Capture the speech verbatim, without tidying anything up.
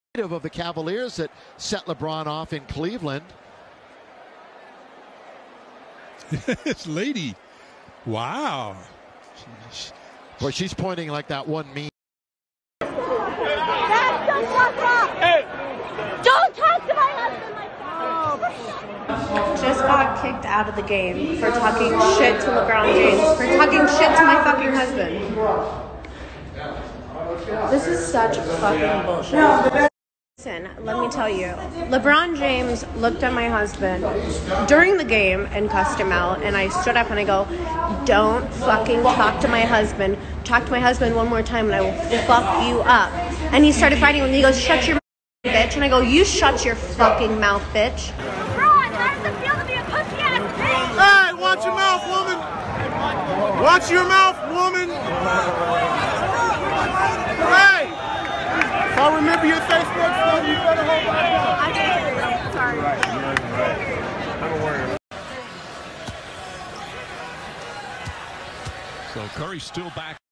of the Cavaliers that set LeBron off in Cleveland. This lady, wow. Boy, she's pointing like that one meme. Dad, don't talk up. Hey. Don't talk to my husband like that. Just got kicked out of the game for talking shit to LeBron James, for talking shit to my fucking husband. This is such fucking bullshit. Listen, let me tell you, LeBron James looked at my husband during the game and cussed him out, and I stood up and I go, don't fucking talk to my husband. Talk to my husband one more time and I will fuck you up. And he started fighting with me. He goes, shut your mouth, bitch. And I go, you shut your fucking mouth, bitch. LeBron, how does it feel to be a pussy-ass bitch? Hey, watch your mouth, woman. Watch your mouth, woman. Hey. If I remember your Facebook stuff, you better hold my phone. I did. Sorry. Right, right. Don't worry. So Curry's still back.